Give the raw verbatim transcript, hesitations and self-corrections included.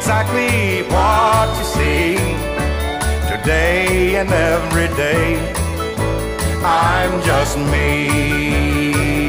exactly what you see. Today and every day, I'm just me.